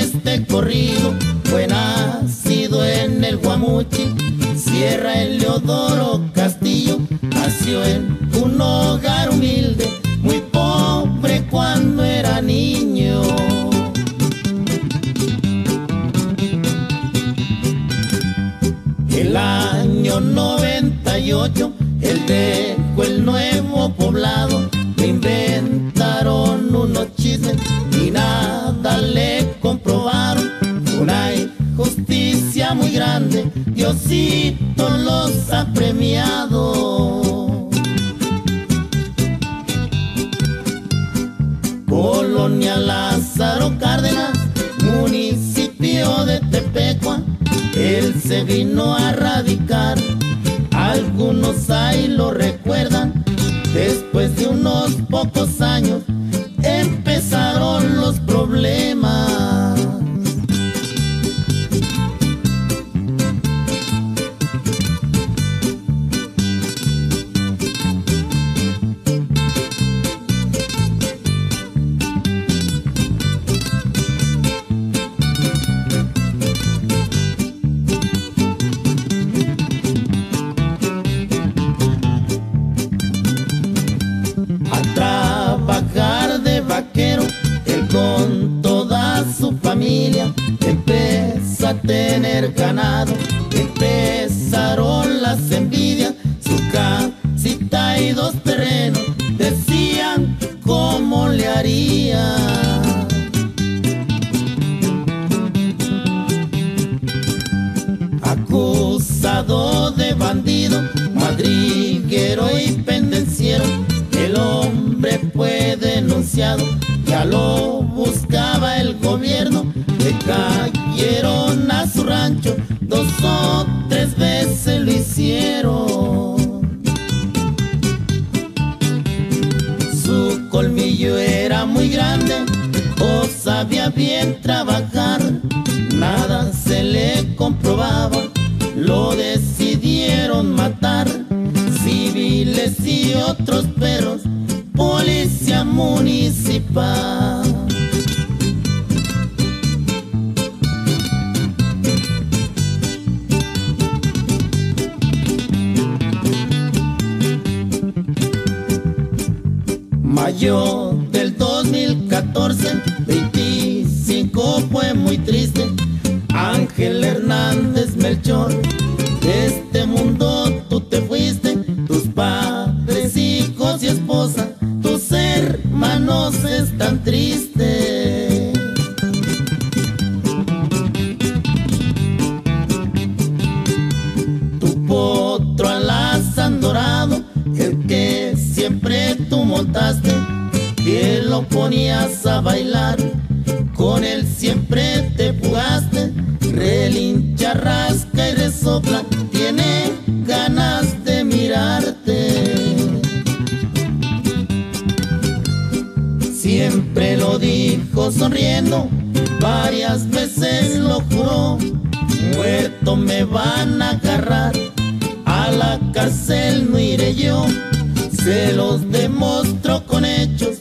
este corrido fue nacido en el Guamuchi, Sierra Eleodoro Castillo. Nació en un hogar humilde, muy pobre cuando era niño. El año 98 él dejó el nuevo poblado. Le inventaron unos chismes y nada le comprobaron. Una injusticia muy grande, Diosito los ha premiado. Colonia Lázaro Cárdenas, municipio de Tepecua, él se vino a radicar. Algunos ahí lo recuerdan. Después de unos pocos años empezaron los problemas. Trabajar de vaquero, él con toda su familia empezó a tener ganado. Empezaron las envidias, su casita y 2 terrenos, decían cómo le haría. Acusado de bandido, madriguero y pendenciero, el hombre fue denunciado, ya lo buscaba el gobierno. Le cayeron a su rancho, 2 o 3 veces lo hicieron. Su colmillo era muy grande, o sabía bien trabajar, nada se le comprobaba, lo decidieron matar. Civiles y otros perros, policía municipal. Mayo del 2014, 25 fue muy triste. Ángel Hernández Melchor, de este mundo tú te fuiste. Tus padres, hijos y esposa, tus hermanos están tristes. Tu potro alazán dorado, el que siempre tú montaste, que lo ponías a bailar, con él siempre te fugaste. Relincha, rasca y resopla, tiene ganas de mirarte. Siempre lo dijo sonriendo, varias veces lo juró. Muerto me van a agarrar, a la cárcel no iré yo. Se los demostró con hechos,